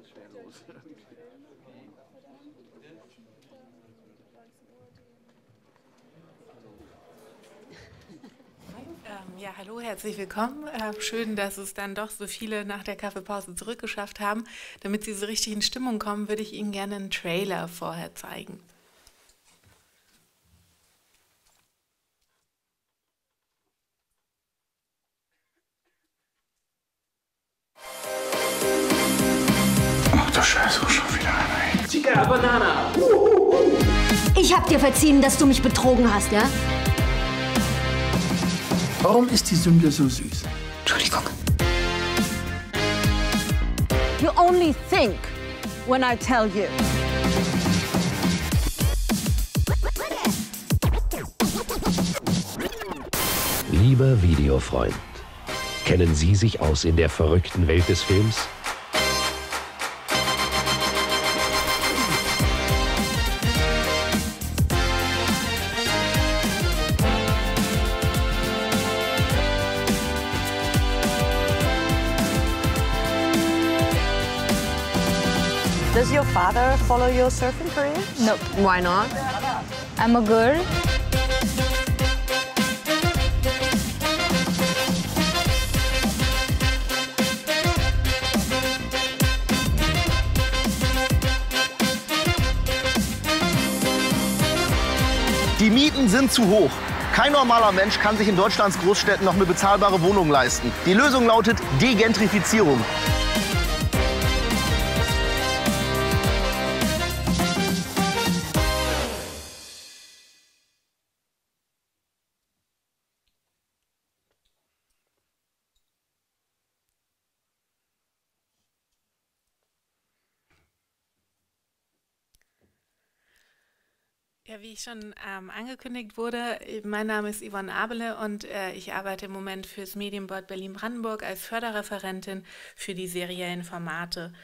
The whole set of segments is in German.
ganz schwerlos. Ja, hallo, herzlich willkommen. Schön, dass es dann doch so viele nach der Kaffeepause zurückgeschafft haben. Damit Sie so richtig in Stimmung kommen, würde ich Ihnen gerne einen Trailer vorher zeigen. Ach du Scheiße, schon wieder einer. Chica Banana! Ich hab dir verziehen, dass du mich betrogen hast, ja? Warum ist die Sünde so süß? Entschuldigung. You only think when I tell you. Lieber Videofreund, kennen Sie sich aus in der verrückten Welt des Films? Does your father follow your surfing career? No. Why not? I'm a girl. Die Mieten sind zu hoch. Kein normaler Mensch kann sich in Deutschlands Großstädten noch eine bezahlbare Wohnung leisten. Die Lösung lautet Degentrifizierung. Ja, wie ich schon angekündigt wurde, mein Name ist Yvonne Abele und ich arbeite im Moment fürs Medienboard Berlin-Brandenburg als Förderreferentin für die seriellen Formate.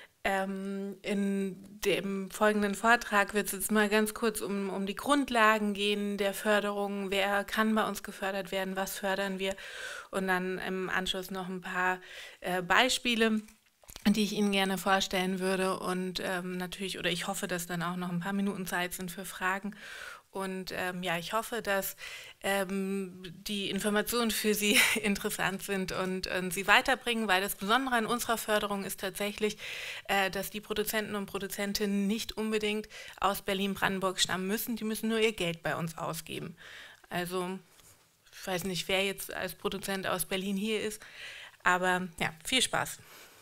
In dem folgenden Vortrag wird es jetzt mal ganz kurz um die Grundlagen gehen der Förderung. Wer kann bei uns gefördert werden? Was fördern wir? Und dann im Anschluss noch ein paar Beispiele, die ich Ihnen gerne vorstellen würde. Und natürlich, oder ich hoffe, dass dann auch noch ein paar Minuten Zeit sind für Fragen. Und ja, ich hoffe, dass die Informationen für Sie interessant sind und Sie weiterbringen, weil das Besondere an unserer Förderung ist tatsächlich, dass die Produzenten und Produzentinnen nicht unbedingt aus Berlin-Brandenburg stammen müssen. Die müssen nur ihr Geld bei uns ausgeben. Also, ich weiß nicht, wer jetzt als Produzent aus Berlin hier ist, aber ja, viel Spaß.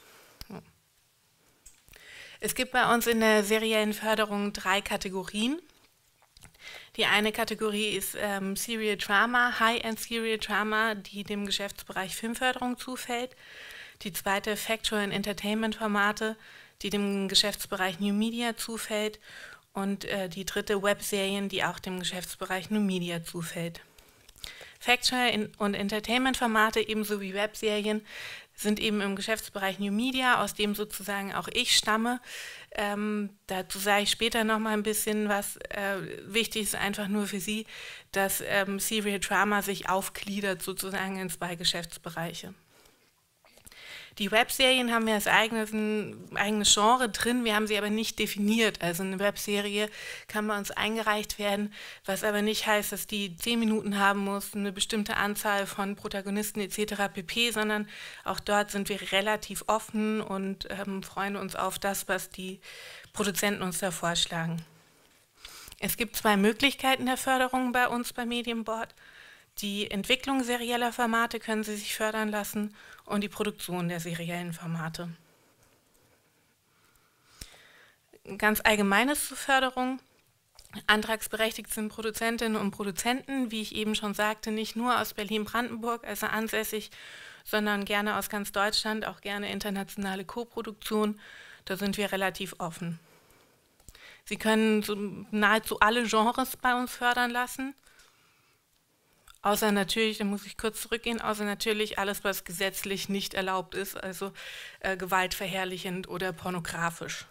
Es gibt bei uns in der seriellen Förderung 3 Kategorien. Die eine Kategorie ist Serial Drama, High-End Serial Drama, die dem Geschäftsbereich Filmförderung zufällt. Die zweite Factual and Entertainment Formate, die dem Geschäftsbereich New Media zufällt. Und die dritte Webserien, die auch dem Geschäftsbereich New Media zufällt. Factual und Entertainment Formate ebenso wie Webserien sind eben im Geschäftsbereich New Media, aus dem sozusagen auch ich stamme. Dazu sage ich später noch mal ein bisschen was. Wichtig ist einfach nur für Sie, dass Serial Drama sich aufgliedert sozusagen in 2 Geschäftsbereiche. Die Webserien haben wir als eigenes Genre drin, wir haben sie aber nicht definiert. Also eine Webserie kann bei uns eingereicht werden, was aber nicht heißt, dass die 10 Minuten haben muss, eine bestimmte Anzahl von Protagonisten etc. pp., sondern auch dort sind wir relativ offen und freuen uns auf das, was die Produzenten uns da vorschlagen. Es gibt 2 Möglichkeiten der Förderung bei uns beim Medienboard. Die Entwicklung serieller Formate können Sie sich fördern lassen und die Produktion der seriellen Formate. Ganz Allgemeines zur Förderung. Antragsberechtigt sind Produzentinnen und Produzenten, wie ich eben schon sagte, nicht nur aus Berlin-Brandenburg, also ansässig, sondern gerne aus ganz Deutschland, auch gerne internationale Koproduktion. Da sind wir relativ offen. Sie können so nahezu alle Genres bei uns fördern lassen. Außer natürlich, da muss ich kurz zurückgehen, außer natürlich alles, was gesetzlich nicht erlaubt ist, also gewaltverherrlichend oder pornografisch.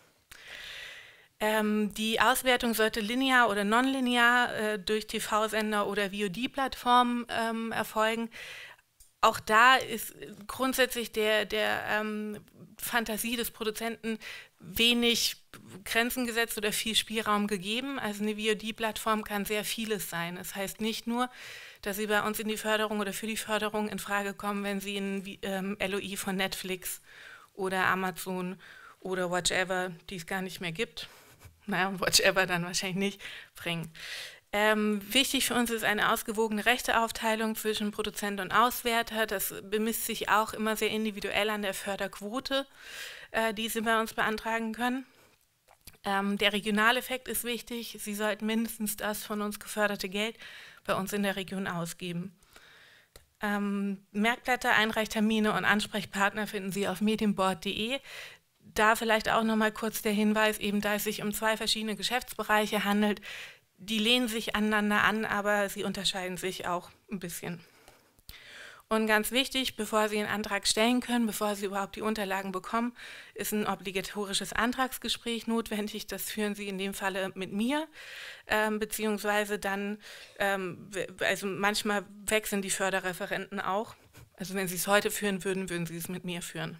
Die Auswertung sollte linear oder nonlinear durch TV-Sender oder VOD-Plattformen erfolgen. Auch da ist grundsätzlich der Fantasie des Produzenten wenig Grenzen gesetzt oder viel Spielraum gegeben. Also eine VOD-Plattform kann sehr vieles sein. Das heißt nicht nur, dass Sie bei uns in die Förderung oder für die Förderung in Frage kommen, wenn Sie ein LOI von Netflix oder Amazon oder Watchever, die es gar nicht mehr gibt, Watchever dann wahrscheinlich nicht, bringen. Wichtig für uns ist eine ausgewogene Rechteaufteilung zwischen Produzent und Auswerter. Das bemisst sich auch immer sehr individuell an der Förderquote, die Sie bei uns beantragen können. Der Regionaleffekt ist wichtig. Sie sollten mindestens das von uns geförderte Geld bei uns in der Region ausgeben. Merkblätter, Einreichtermine und Ansprechpartner finden Sie auf medienboard.de. Da vielleicht auch noch mal kurz der Hinweis, eben da es sich um 2 verschiedene Geschäftsbereiche handelt, die lehnen sich aneinander an, aber sie unterscheiden sich auch ein bisschen. Und ganz wichtig, bevor Sie einen Antrag stellen können, bevor Sie überhaupt die Unterlagen bekommen, ist ein obligatorisches Antragsgespräch notwendig. Das führen Sie in dem Falle mit mir, beziehungsweise dann, also manchmal wechseln die Förderreferenten auch. Also wenn Sie es heute führen würden, würden Sie es mit mir führen.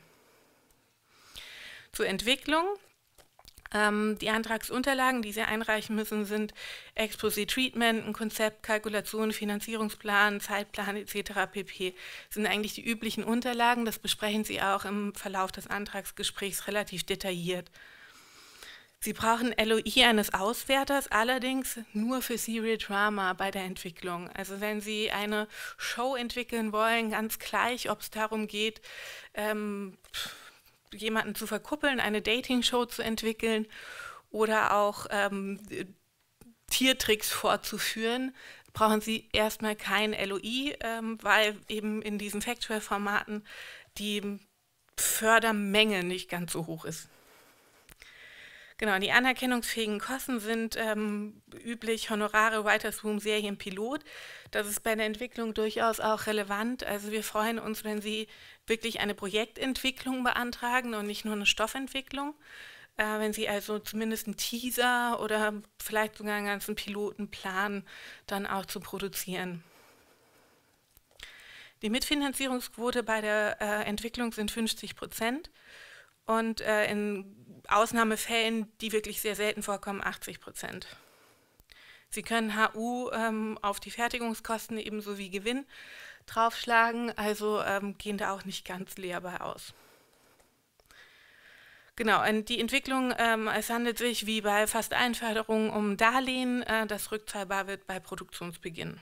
Zur Entwicklung. Die Antragsunterlagen, die Sie einreichen müssen, sind Exposé Treatment, ein Konzept, Kalkulation, Finanzierungsplan, Zeitplan etc. pp. Das sind eigentlich die üblichen Unterlagen. Das besprechen Sie auch im Verlauf des Antragsgesprächs relativ detailliert. Sie brauchen LOI eines Auswerters, allerdings nur für Serial Drama bei der Entwicklung. Also wenn Sie eine Show entwickeln wollen, ganz gleich, ob es darum geht, jemanden zu verkuppeln, eine Dating-Show zu entwickeln oder auch Tiertricks vorzuführen, brauchen Sie erstmal kein LOI, weil eben in diesen Factual-Formaten die Fördermenge nicht ganz so hoch ist. Genau, die anerkennungsfähigen Kosten sind üblich Honorare, Writers Room, Serienpilot. Das ist bei der Entwicklung durchaus auch relevant. Also wir freuen uns, wenn Sie wirklich eine Projektentwicklung beantragen und nicht nur eine Stoffentwicklung. Wenn Sie also zumindest einen Teaser oder vielleicht sogar einen ganzen Piloten planen, dann auch zu produzieren. Die Mitfinanzierungsquote bei der Entwicklung sind 50% und in Ausnahmefällen, die wirklich sehr selten vorkommen, 80%. Sie können HU auf die Fertigungskosten ebenso wie Gewinn draufschlagen, also gehen da auch nicht ganz leer bei aus. Genau, und die Entwicklung, es handelt sich wie bei fast allen Förderungen um Darlehen, das rückzahlbar wird bei Produktionsbeginn.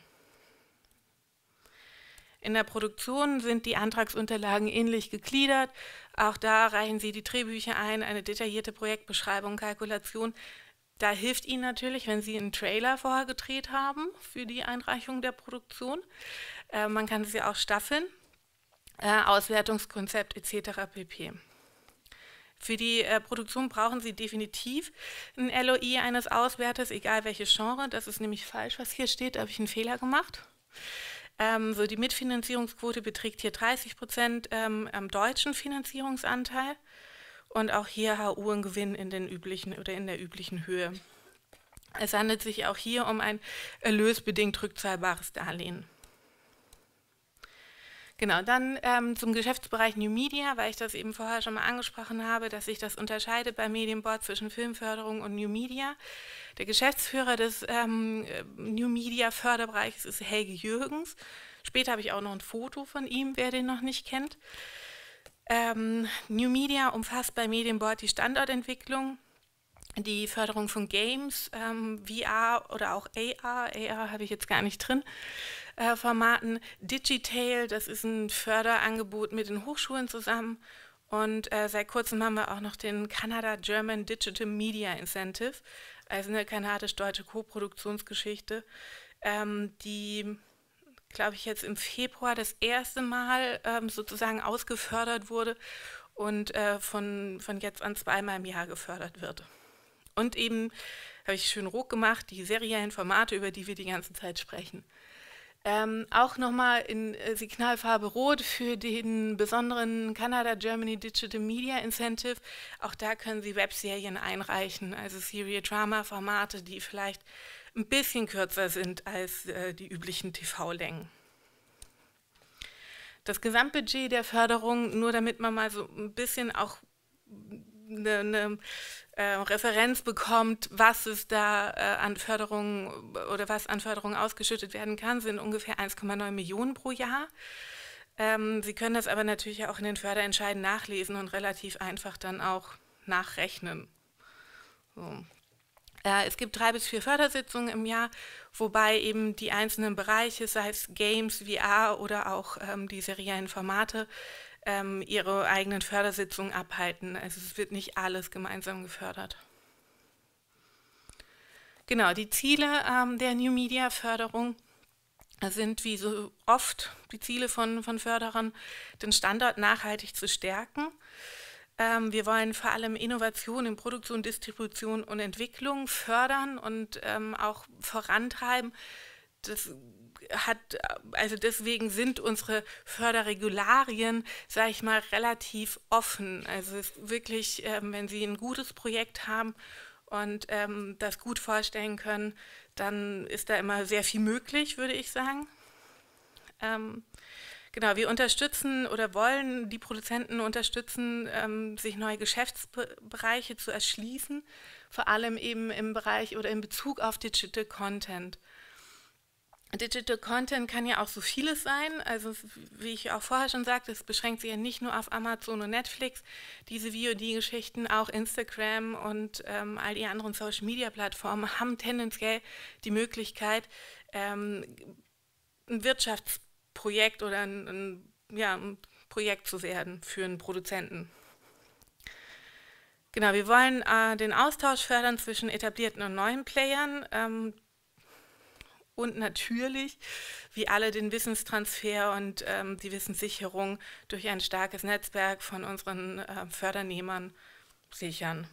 In der Produktion sind die Antragsunterlagen ähnlich gegliedert. Auch da reichen Sie die Drehbücher ein, eine detaillierte Projektbeschreibung, Kalkulation. Da hilft Ihnen natürlich, wenn Sie einen Trailer vorher gedreht haben für die Einreichung der Produktion. Man kann sie auch staffeln, Auswertungskonzept etc. pp. Für die Produktion brauchen Sie definitiv ein LOI eines Auswerters, egal welches Genre. Das ist nämlich falsch, was hier steht, da habe ich einen Fehler gemacht. So die Mitfinanzierungsquote beträgt hier 30% am deutschen Finanzierungsanteil und auch hier HU ein Gewinn in den üblichen oder in der üblichen Höhe. Es handelt sich auch hier um ein erlösbedingt rückzahlbares Darlehen. Genau, dann zum Geschäftsbereich New Media, weil ich das eben vorher schon mal angesprochen habe, dass sich das unterscheidet bei Medienboard zwischen Filmförderung und New Media. Der Geschäftsführer des New Media Förderbereichs ist Helge Jürgens. Später habe ich auch noch ein Foto von ihm, wer den noch nicht kennt. New Media umfasst bei Medienboard die Standortentwicklung, die Förderung von Games, VR oder auch AR habe ich jetzt gar nicht drin, Formaten. Digitail, das ist ein Förderangebot mit den Hochschulen zusammen und seit kurzem haben wir auch noch den Canada German Digital Media Incentive, also eine kanadisch-deutsche Koproduktionsgeschichte, die, glaube ich, jetzt im Februar das erste Mal sozusagen ausgefördert wurde und von jetzt an 2-mal im Jahr gefördert wird. Und eben, habe ich schön rot gemacht, die seriellen Formate, über die wir die ganze Zeit sprechen. Auch nochmal in Signalfarbe Rot für den besonderen Canada Germany Digital Media Incentive. Auch da können Sie Webserien einreichen, also Serial Drama Formate, die vielleicht ein bisschen kürzer sind als die üblichen TV-Längen. Das Gesamtbudget der Förderung, nur damit man mal so ein bisschen auch eine Referenz bekommt, was es da an Förderungen oder was an Förderungen ausgeschüttet werden kann, sind ungefähr 1,9 Millionen pro Jahr. Sie können das aber natürlich auch in den Förderentscheiden nachlesen und relativ einfach dann auch nachrechnen. So. Es gibt 3 bis 4 Fördersitzungen im Jahr, wobei eben die einzelnen Bereiche, sei es Games, VR oder auch die seriellen Formate, ihre eigenen Fördersitzungen abhalten. Also es wird nicht alles gemeinsam gefördert. Genau, die Ziele der New Media Förderung sind wie so oft die Ziele von Förderern, den Standort nachhaltig zu stärken. Wir wollen vor allem Innovation in Produktion, Distribution und Entwicklung fördern und auch vorantreiben. Deswegen sind unsere Förderregularien, sage ich mal, relativ offen. Also es ist wirklich, wenn Sie ein gutes Projekt haben und das gut vorstellen können, dann ist da immer sehr viel möglich, würde ich sagen. Genau, wir unterstützen oder wollen die Produzenten unterstützen, sich neue Geschäftsbereiche zu erschließen, vor allem eben im Bereich oder in Bezug auf Digital Content. Digital Content kann ja auch so vieles sein, also wie ich auch vorher schon sagte, es beschränkt sich ja nicht nur auf Amazon und Netflix, diese VOD-Geschichten, auch Instagram und all die anderen Social-Media-Plattformen haben tendenziell die Möglichkeit, ein Wirtschaftsprojekt oder ein Projekt zu werden für einen Produzenten. Genau, wir wollen den Austausch fördern zwischen etablierten und neuen Playern, und natürlich, wie alle, den Wissenstransfer und die Wissenssicherung durch ein starkes Netzwerk von unseren Fördernehmern sichern.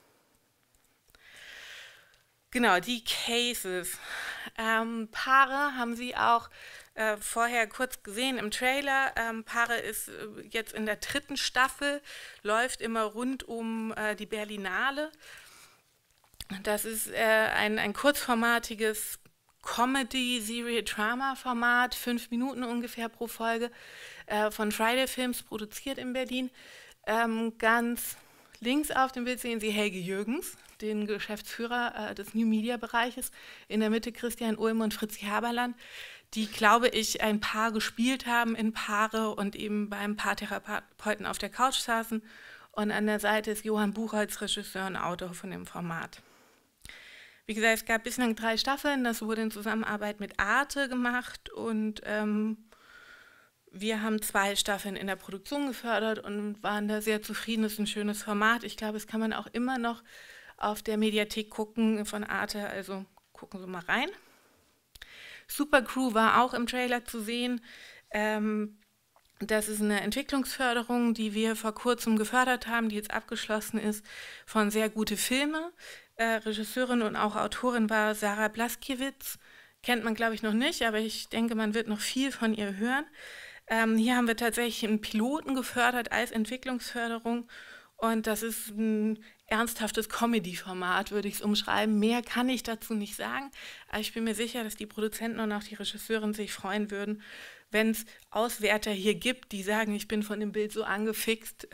Genau, die Cases. Paare haben Sie auch vorher kurz gesehen im Trailer. Paare ist jetzt in der 3. Staffel, läuft immer rund um die Berlinale. Das ist ein kurzformatiges Comedy-Serial-Drama-Format, 5 Minuten ungefähr pro Folge, von Friday Films produziert in Berlin. Ganz links auf dem Bild sehen Sie Helge Jürgens, den Geschäftsführer des New Media Bereiches. In der Mitte Christian Ulm und Fritzi Haberland, die, glaube ich, ein Paar gespielt haben in Paare und eben beim Paartherapeuten auf der Couch saßen. Und an der Seite ist Johann Buchholz, Regisseur und Autor von dem Format. Wie gesagt, es gab bislang 3 Staffeln, das wurde in Zusammenarbeit mit Arte gemacht und wir haben 2 Staffeln in der Produktion gefördert und waren da sehr zufrieden. Es ist ein schönes Format. Ich glaube, das kann man auch immer noch auf der Mediathek gucken von Arte, also gucken Sie mal rein. Supercrew war auch im Trailer zu sehen. Das ist eine Entwicklungsförderung, die wir vor kurzem gefördert haben, die jetzt abgeschlossen ist, von Sehr gute Filme. Regisseurin und auch Autorin war Sarah Blaskiewicz. Kennt man, glaube ich, noch nicht, aber ich denke, man wird noch viel von ihr hören. Hier haben wir tatsächlich einen Piloten gefördert als Entwicklungsförderung und das ist ein ernsthaftes Comedy-Format, würde ich es umschreiben. Mehr kann ich dazu nicht sagen, aber ich bin mir sicher, dass die Produzenten und auch die Regisseurin sich freuen würden, wenn es Auswerter hier gibt, die sagen, ich bin von dem Bild so angefixt,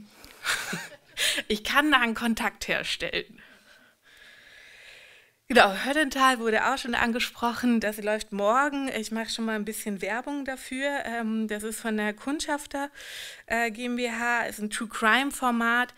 ich kann da einen Kontakt herstellen. Genau, Höllental wurde auch schon angesprochen, das läuft morgen. Ich mache schon mal ein bisschen Werbung dafür. Das ist von der Kundschafter GmbH, ist ein True-Crime-Format.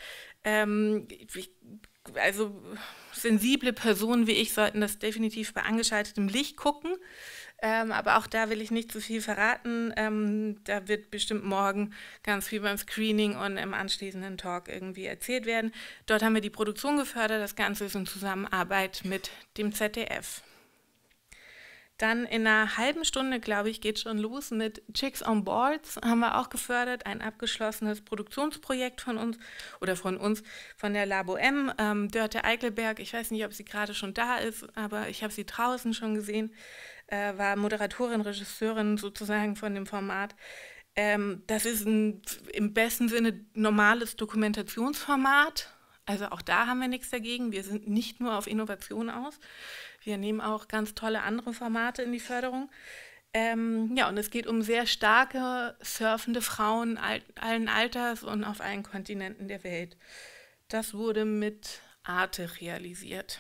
Also sensible Personen wie ich sollten das definitiv bei angeschaltetem Licht gucken. Aber auch da will ich nicht zu viel verraten. Da wird bestimmt morgen ganz viel beim Screening und im anschließenden Talk irgendwie erzählt werden. Dort haben wir die Produktion gefördert. Das Ganze ist in Zusammenarbeit mit dem ZDF. Dann in einer halben Stunde, glaube ich, geht schon los mit Chicks on Boards. Haben wir auch gefördert. Ein abgeschlossenes Produktionsprojekt von uns, von der Labo M. Dörte Eichelberg, ich weiß nicht, ob sie gerade schon da ist, aber ich habe sie draußen schon gesehen. War Moderatorin, Regisseurin sozusagen von dem Format. Das ist im besten Sinne normales Dokumentationsformat. Also auch da haben wir nichts dagegen. Wir sind nicht nur auf Innovation aus. Wir nehmen auch ganz tolle andere Formate in die Förderung. Ja, und es geht um sehr starke, surfende Frauen allen Alters und auf allen Kontinenten der Welt. Das wurde mit Arte realisiert.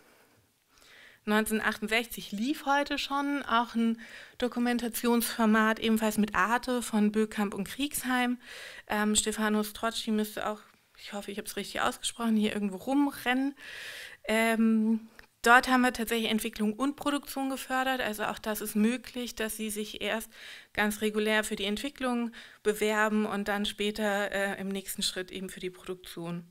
1968 lief heute schon auch ein Dokumentationsformat, ebenfalls mit Arte von Böckamp und Kriegsheim. Stefano Strozzi müsste auch, ich hoffe, ich habe es richtig ausgesprochen, hier irgendwo rumrennen. Dort haben wir tatsächlich Entwicklung und Produktion gefördert, also auch das ist möglich, dass sie sich erst ganz regulär für die Entwicklung bewerben und dann später im nächsten Schritt eben für die Produktion.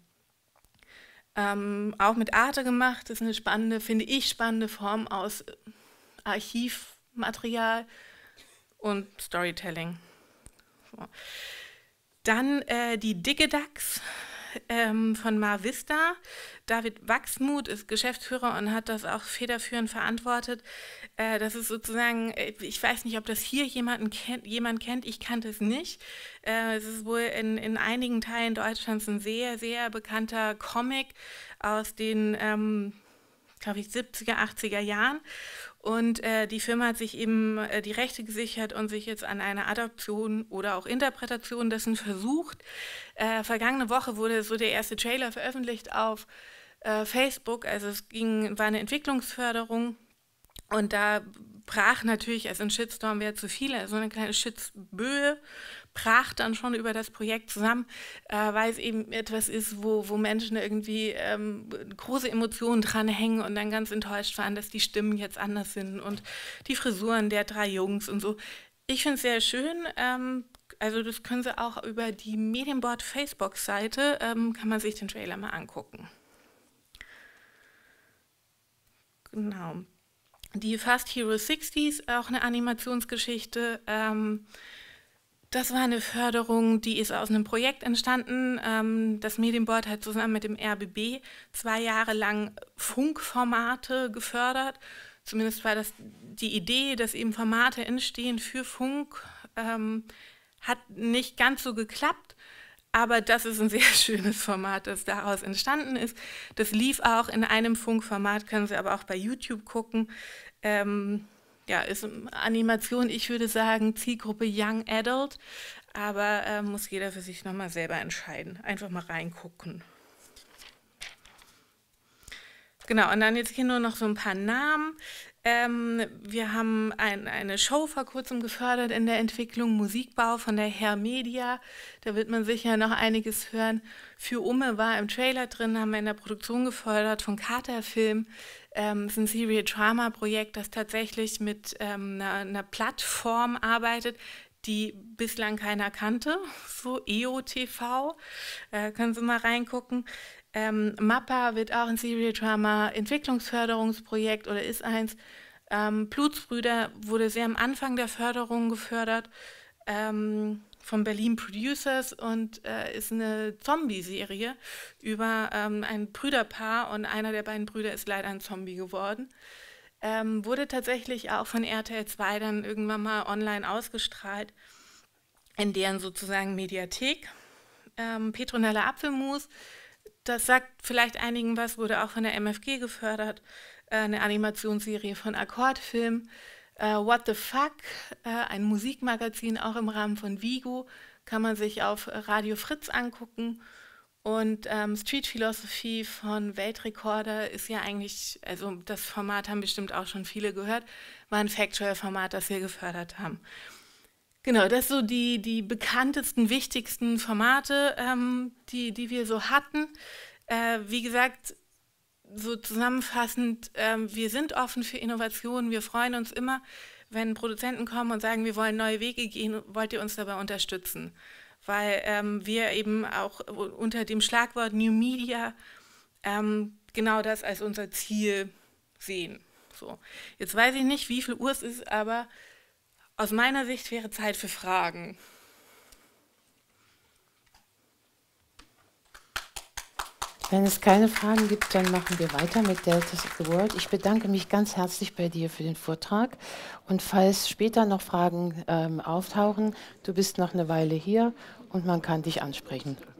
Auch mit Arte gemacht, ist eine spannende, finde ich, spannende Form aus Archivmaterial und Storytelling. So. Dann die Digidax von Mar Vista. David Wachsmuth ist Geschäftsführer und hat das auch federführend verantwortet. Das ist sozusagen, ich weiß nicht, ob das hier jemand kennt, ich kannte es nicht. Es ist wohl in einigen Teilen Deutschlands ein sehr, sehr bekannter Comic aus den, glaube ich, 70er, 80er Jahren. Und die Firma hat sich eben die Rechte gesichert und sich jetzt an einer Adaption oder auch Interpretation dessen versucht. Vergangene Woche wurde so der erste Trailer veröffentlicht auf Facebook. Also war eine Entwicklungsförderung und da brach natürlich, also ein Shitstorm wäre zu viel, also eine kleine Shitsböe brach dann schon über das Projekt zusammen, weil es eben etwas ist, wo Menschen irgendwie große Emotionen dranhängen und dann ganz enttäuscht waren, dass die Stimmen jetzt anders sind und die Frisuren der 3 Jungs und so. Ich finde es sehr schön, also das können Sie auch über die Medienboard Facebook-Seite, kann man sich den Trailer mal angucken. Genau. Die Fast Hero 60s, auch eine Animationsgeschichte. Das war eine Förderung, die ist aus einem Projekt entstanden. Das Medienboard hat zusammen mit dem RBB 2 Jahre lang Funkformate gefördert. Zumindest war das die Idee, dass eben Formate entstehen für Funk. Hat nicht ganz so geklappt. Aber das ist ein sehr schönes Format, das daraus entstanden ist. Das lief auch in einem Funkformat, können Sie aber auch bei YouTube gucken. Ja, ist Animation, ich würde sagen, Zielgruppe Young Adult, aber muss jeder für sich nochmal selber entscheiden. Einfach mal reingucken. Genau, und dann jetzt hier nur noch so ein paar Namen. Wir haben eine Show vor kurzem gefördert in der Entwicklung, Musikbau von der Hair Media. Da wird man sicher noch einiges hören. Für Umme war im Trailer drin, haben wir in der Produktion gefördert von Carter Film. Das ist ein Serial Drama Projekt, das tatsächlich mit einer Plattform arbeitet, die bislang keiner kannte, so EOTV. Können Sie mal reingucken. MAPPA wird auch ein Serial Drama Entwicklungsförderungsprojekt oder ist eins. Blutsbrüder wurde sehr am Anfang der Förderung gefördert von Berlin Producers und ist eine Zombie-Serie über ein Brüderpaar und einer der beiden Brüder ist leider ein Zombie geworden. Wurde tatsächlich auch von RTL 2 dann irgendwann mal online ausgestrahlt in deren sozusagen Mediathek. Petronella Apfelmus, das sagt vielleicht einigen was, wurde auch von der MFG gefördert, eine Animationsserie von Akkordfilm. What the Fuck, ein Musikmagazin auch im Rahmen von Vigo, kann man sich auf Radio Fritz angucken. Und Street Philosophy von Weltrekorder ist ja eigentlich, also das Format haben bestimmt auch schon viele gehört, war ein Factual-Format, das wir gefördert haben. Genau, das so die bekanntesten, wichtigsten Formate, die wir so hatten. Wie gesagt, so zusammenfassend, wir sind offen für Innovationen, wir freuen uns immer, wenn Produzenten kommen und sagen, wir wollen neue Wege gehen, wollt ihr uns dabei unterstützen? Weil wir eben auch unter dem Schlagwort New Media genau das als unser Ziel sehen. So. Jetzt weiß ich nicht, wie viel Uhr es ist, aber aus meiner Sicht wäre Zeit für Fragen. Wenn es keine Fragen gibt, dann machen wir weiter mit Deltas of the World. Ich bedanke mich ganz herzlich bei dir für den Vortrag. Und falls später noch Fragen auftauchen, du bist noch eine Weile hier und man kann dich ansprechen.